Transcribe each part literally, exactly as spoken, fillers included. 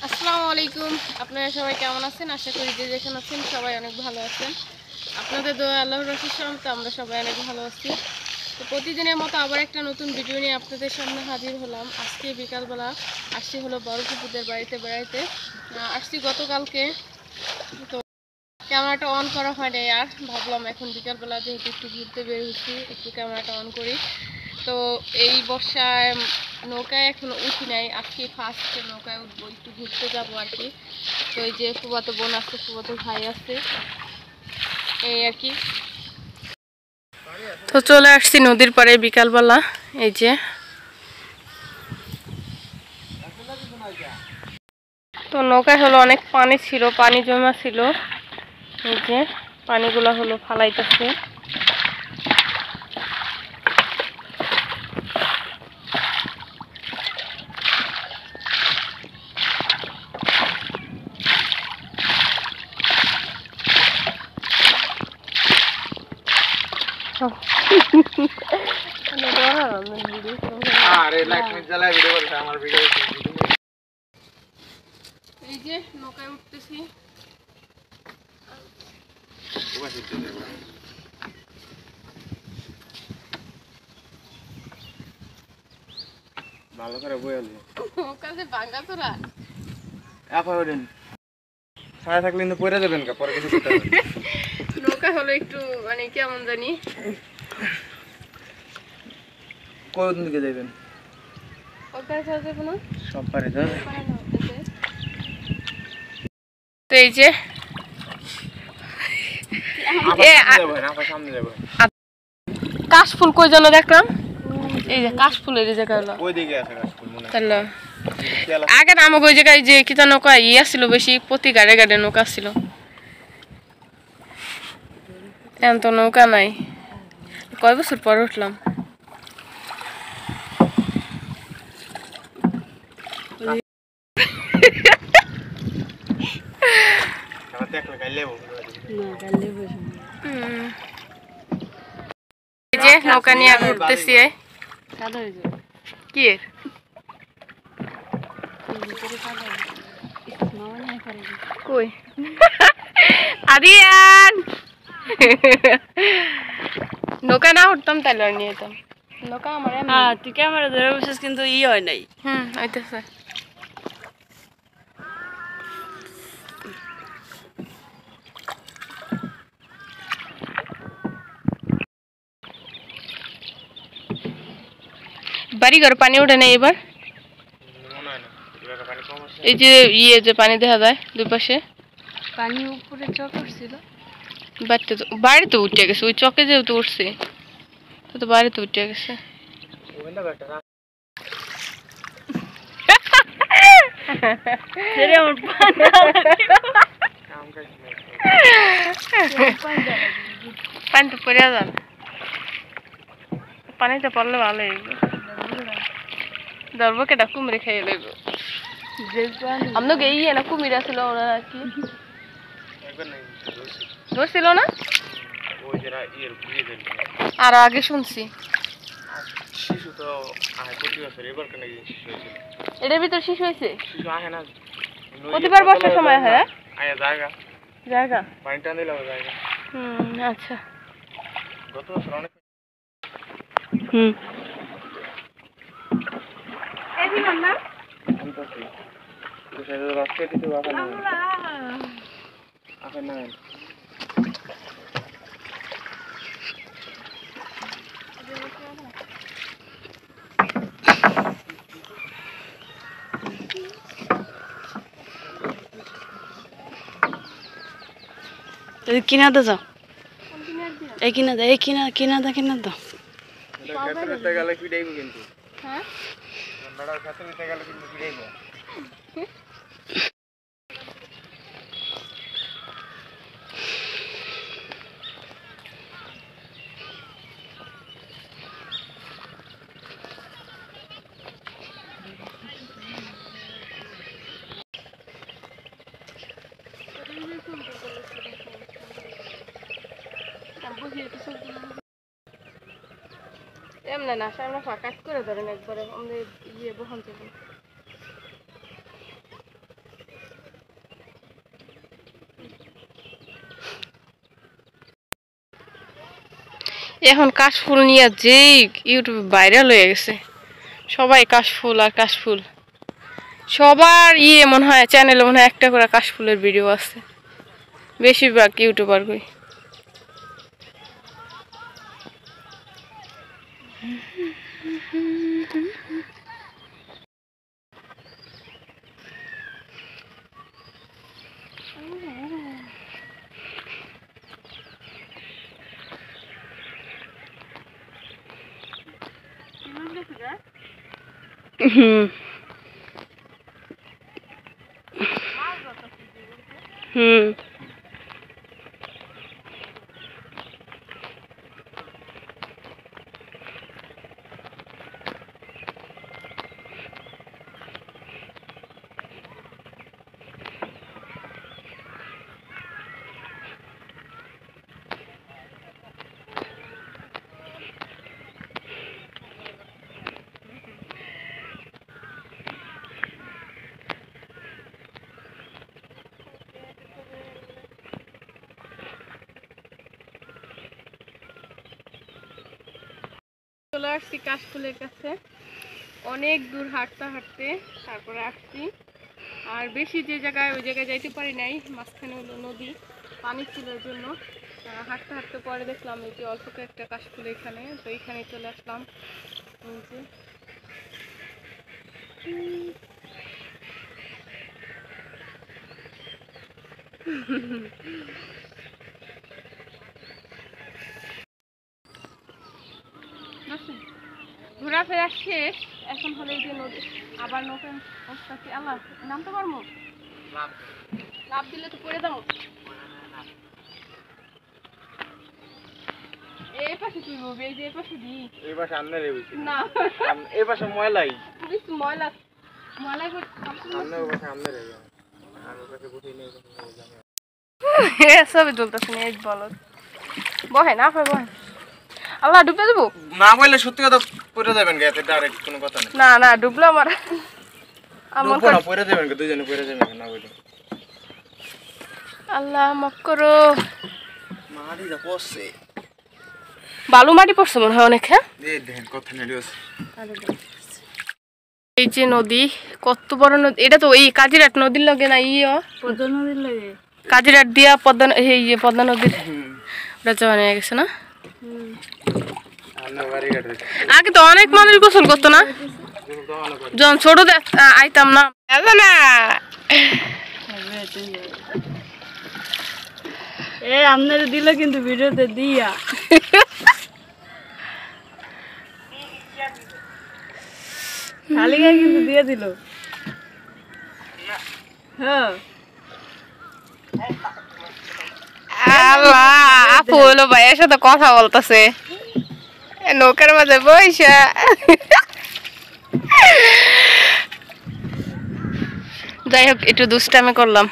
আসসালামু আলাইকুম। আপনারা সবাই কেমন আছেন? আশা করি যে যেখানে আছেন সবাই অনেক ভালো আছেন। আপনাদের দোয়া আল্লাহর রহমতে আমরা সবাই অনেক ভালো আছি। তো প্রতিদিনের মতো আবার একটা নতুন ভিডিও নিয়ে আপনাদের সামনে হাজির হলাম। আজকে বিকালবেলা আসছি হলো বড় ফুপুদের বাড়িতে বেড়াইতে। আসছি গতকালকে, তো ক্যামেরাটা অন করা হয়নি আর ভাবলাম এখন বিকালবেলা যেহেতু একটু ঘুরতে বের হচ্ছি একটু ক্যামেরাটা অন করি। তো এই বর্ষায় নৌকায় এখনো উঠি নাই, আজকে ফার্স্ট নৌকায় উঠবো, একটু ঘুরতে যাবো আর কি। তো এই যে ফুফাতো বোন আছে, ফুফাতো ভাই আছে, এই আর কি। তো চলে আসছি নদীর পাড়ে বিকালবেলা। এই যে তো নৌকায় হলো অনেক পানি ছিল, পানি জমা ছিল, এই যে পানিগুলো হলো ফালাইতেছে। এই যে নৌকায় উঠতেছি। ভালো করে বইয়ালি নৌকা যে ভাঙা তোরা এফারেন ছায়া থাকলে কিন্তু পড়ে যাবেন কা পরে কিছু করতে হবে। নৌকা হলো একটু মানে কেমন জানি। কোন দিকে যাবেন? ওখানে যাওয়া যাবে না, সব পারে যাবে। তো এই যে সামনে যাবো। কাশফুল কই জন্য দেখলাম, এই যে কাশফুলের এই জায়গা হলো ওই দিকে আছে কাশফুল মনে হয়। তাহলে আগে না আমাকে ওই জায়গায় যে কিতা নৌকা ইয়ে ছিল, বেশি প্রতি গাড়ে গাড়ে নৌকা ছিল, এখন তো নৌকা নাই। কয় বছর পর উঠলাম। এই যে নৌকা নিয়ে ঘুরতেছি। কি কই আরিয়ান নৌকা না উঠতাম তাহলে আর নিয়ে যেতাম নৌকা আমার। হ্যাঁ তুই ক্যামেরা ধরে বসেছিস কিন্তু ই হয় নাই। হুম হইতেছে। বাড়ি ঘর পানি ওঠে না এবার, এই যে ইয়ে যে পানি দেখা যায় দুই পাশে। পানি উপরে চক উঠছিল, বাড়িতে তো বাড়িতে উঠে গেছে, ওই চকে যেহেতু উঠছে তো তো বাড়িতে উঠে গেছে। পানিতে পড়ে যান, পানিতে পড়লে ভালো হইব। ধরবো কেটা কুমিরে খেয়ে লইব। আপনাকে ইয়ে না কুমির আছিল ওরা আর কি ধরছিল না, আর আগে শুনছি এটার ভিতর শিশু হয়েছে। প্রতিবার বর্ষার সময় হয় জায়গা জায়গা পানিটা দিলে জায়গা। হুম আচ্ছা গত বছর অনেক। হুম এই দিন না আনতাছি তো সেটা রাস্তা দিতে বাবা না আপনি না কিনা দা যাও, এই কিনা দা, এই কিনা কিনা দা কিনা দা। খেতে গেলে পিটাইব কিন্তু। হ্যাঁ ঠান্ডার খেতে গেলে কিন্তু পিটাইব। এমনি না সামনে কাট করে ধরেন একবারে আমাদের ইয়ে বহন থেকে। এখন কাশফুল নিয়ে যে ইউটিউবে ভাইরাল হয়ে গেছে, সবাই কাশফুল আর কাশফুল। সবার ইয়ে মনে হয় চ্যানেলে মনে হয় একটা করে কাশফুলের ভিডিও আছে, বেশিরভাগ ইউটিউবার কই। হুম হুম চলে আসছি কাশফুলের কাছে, অনেক দূর হাঁটতে হাঁটতে তারপরে আসছি। আর বেশি যে জায়গায় ওই জায়গায় যাইতে পারি নাই, মাঝখানে হলো নদী, পানি ছিল জন্য হাঁটতে হাঁটতে পরে দেখলাম এই যে অল্প একটা কাশফুল এখানে, তো এখানে চলে আসলাম। এই যে ঘোরাফেরা শেষ, এখন হলো এই যে নদী, আবার নৌকা বসতেছি। আল্লাহ নামতে পারবো? লাভ দিলে তো পড়ে যাবো। এই পাশে তুই বলবি, এই যে এই পাশে দি, এই পাশে আমনে রে বুঝি না এই পাশে ময়লাই পুলিশ ময়লা ময়লা করে আমনে ওই পাশে আমনে রে আর ওই পাশে বসে নেই সব জ্বলতেছে না। এই বলো বহে না বহে, আল্লাহ ডুবে দেবো না বললে সত্যি কথা পড়ে যাবেন গাতে, ডাইরেক্ট কোনো কথা নেই। না না ডুবলো আমার আমার ডুববো না, পড়ে যাবেন দুইজনে পড়ে যাবেন না বলে। আল্লাহ মাফ করো। মাটি দা পড়ছে, বালু মাটি পড়ছে মনে হয় অনেক। হ্যাঁ এই দেখেন কথা নেই আছে। এই যে নদী, কত বড় নদী এটা, তো এই কাজিরাট নদীর লগে না ইয়ে পদ্মা নদীর লাগে কাজিরাট দিয়া পদ্মা, এই যে পদ্মা নদীর ওটা জমা নিয়ে গেছে না। আমনে বাড়ি কাটে আগে তো অনেক মানুষ গোসল করতো না, যখন ছোট আইতাম না না। এ আপনার দিল কিন্তু ভিডিওতে দিয়া খালি গায়ে কিন্তু দিয়ে দিল। হ্যাঁ আল্লাহ আপু হলো ভাইয়ের সাথে কথা বলতেছে নৌকার মাঝে বইসা। যাই হোক একটু দুষ্টামি করলাম।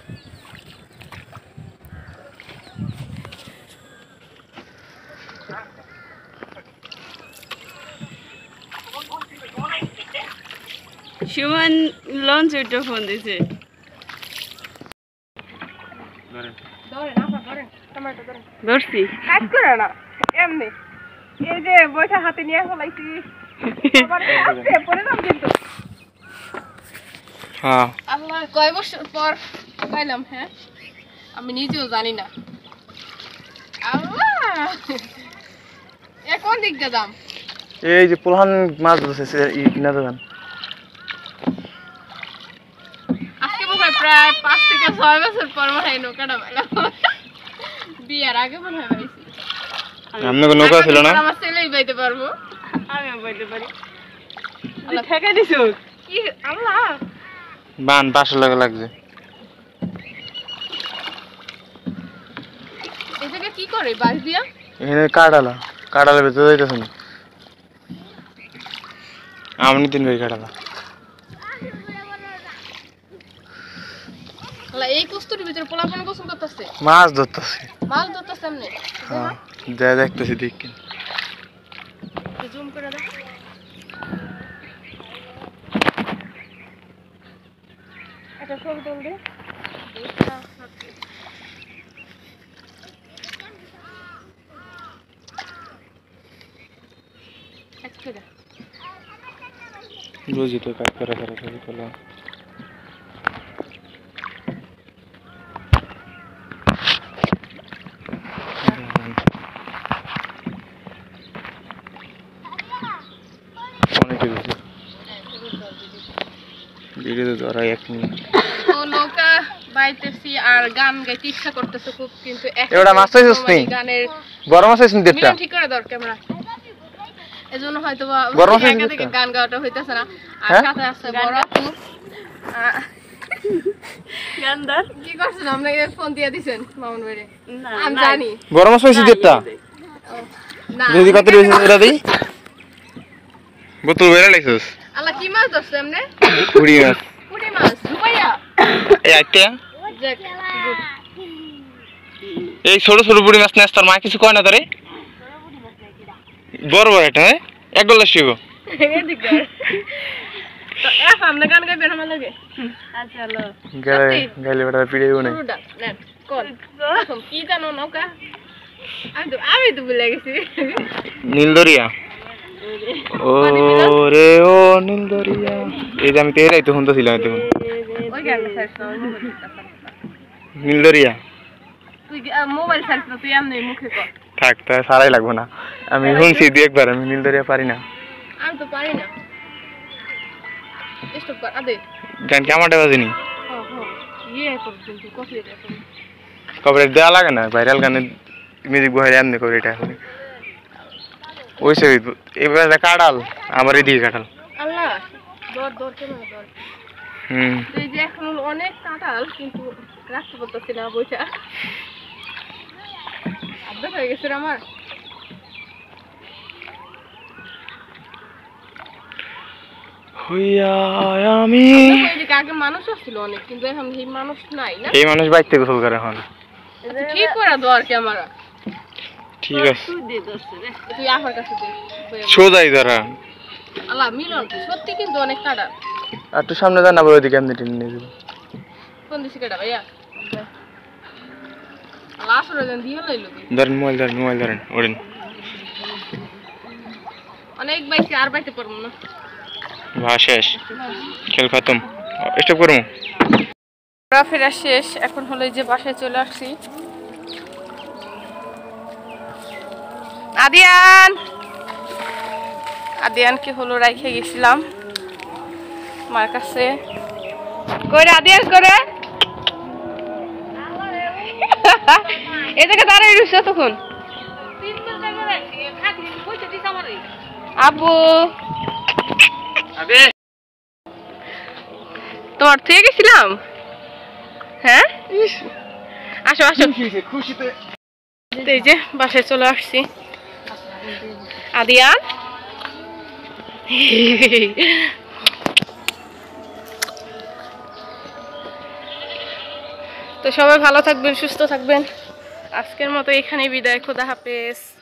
সুমন লঞ্চ উঠে ফোন দিছে। ধরছি কাজ করে না এমনি, এই যে বইটা হাতে নিয়ে ফলাইছি কিন্তু। হ্যাঁ আল্লাহ কয় বছর পর পাইলাম। হ্যাঁ আমি নিজেও জানি না। আল্লাহ এ কোন দিক দিয়ে দাম? এই যে পোলহান মাছ ধরছে ই কিনা দেন। আজকে মনে হয় প্রায় পাঁচ থেকে ছয় বছর পর মনে হয় নৌকাটা পাইলাম। বিয়ার আগে মনে হয় পাইছি। আমনে কোন নৌকা ছিল না? আমার ছেলেই বাইতে পারবো, আমিও বইতে পারি। আল্লাহ ঠেকাই দিছো কি আল্লাহ বান পাঁচশো টাকা লাগছে। এই জায়গায় কি করে বাস দিয়া? এখানে কাটালা কাটালা ভেতরে যাইতেছে না, আমনি তিন ভাই কাটালা। আল্লাহ এই কস্তুরির ভিতরে পোলাপান গোসল করতেছে, মাছ ধরতেছে। মাছ ধরতেছে এমনি। হ্যাঁ যা দেখতেছি দেখি জুম করে দাও। এটা ছবি তুল দে। সেটা বুঝি তো কাজ করা করা ছবি তোলা অনেকে বেশি ভিডিও ধরা এক মিনিট তো নৌকা বাইতেছি আর গান গাইতে ইচ্ছা করতেছে খুব, কিন্তু এবারে মাছ পাইছিস নি? গানের বড় মাছ আছে দেখটা মিলন ঠিক করে দর ক্যামেরা, এজন্য হয়তো বা বড় মাছ একা থেকে দেখতা? গান গাওয়াটা হইতেছে না। আর হ্যাঁ? সাথে আছে বড় আপু। আহ, গান্দার কি করছেন আপনাকে ফোন দিয়ে দিছেন মামুন ভাইরে? না আমি জানি বড় মাছ পাইছিস দেখটা না। যদি কত রয়েছে এটা দেই বোতল বেরা লাইছস আল্লাহ কি মাছ ধরছে এমনে? পুরি মাছ পুঁটি মাছ রূপাইয়া। এই আইতে যাক, good. এই ছোট ছোট পুরি মাছ নেস তোর মা কিছু কয় না তোরে বড় বড় এটা হ্যাঁ এক গলা শিব এদিকে তো এফ আপনি গান গাইবেন আমার লাগে? আচ্ছা লো গেলে গেলে বড় পিড়ে উনি শুরুটা নেন কোন প্রথম কি জানো নৌকা? আমি তো আমি তো ভুলে গেছি। নীলদরিয়া ও রে ও নীলদরিয়া এই যে আমি তেরাই তো শুনতেছিলাম তখন ওই গানটা সার্চ না, ওই মোবাইল নীলদরিয়া তুই মোবাইল সার্চ না, তুই এমনি মুখে কর। থাক তা সারাই লাগবো না আমি শুনছি দু একবার আমি নীলদরিয়া পারি না আমি তো পারি না। স্টপ কর আদে। গান কি আমারটা বাজেনি হ্যাঁ হ্যাঁ ইয়ে কর কিন্তু কপি এটা কর। কবরে দেওয়া লাগে না ভাইরাল গানে মিউজিক বহাই এমনি করে এটা এখন ওই সে এবার কাটাল আমার এদিকে কাটাল আল্লাহ দর দর কেন দর। হুম এই যে এখন অনেক কাঁঠাল কিন্তু রাখতে পারতেছি না বইটা। আব্বা হয়ে গেছে রে আমার। হইয়া আমি দেখো, এদিকে আগে মানুষ আসছিল অনেক, কিন্তু এখন এই মানুষ নাই না। এই মানুষ বাইতে গোসল করে এখন আচ্ছা, ঠিক করে দর ক্যামেরা। ঠিক আছে তুই দে দোস্ত রে তুই আমার কাছে দে। সোজাই ধরা আল্লাহ মিলন সত্যি কিন্তু অনেক কাঁঠাল। আর একটু সামনে যান আবার ওইদিকে এমনি টেনে নিয়ে যাবো কোন দিছে কেটা ভাইয়া? আল্লাহ আসলে যেন দিয়ে লাইলো কি। ধরেন মোবাইল ধরেন মোবাইল ধরেন ওরেন অনেক বাইছে আর বাইতে পারবো না। ভা শেষ খেল খতম স্টপ করবো ঘোরা ফেরা শেষ, এখন হলো এই যে বাসায় চলে আসছি। আদিয়ান আদিয়ানকে হলো রাইখে গেছিলাম মার কাছে। কই আদিয়ান করে এদিকে দাঁড়াই রইছো তখন। আব্বু তোমার থেকে গেছিলাম। হ্যাঁ আসো আসো। খুশিতে তো এই যে বাসায় চলে আসছি। আদিয়ান তো সবাই ভালো থাকবেন, সুস্থ থাকবেন। আজকের মতো এখানেই বিদায়, খোদা হাফেজ।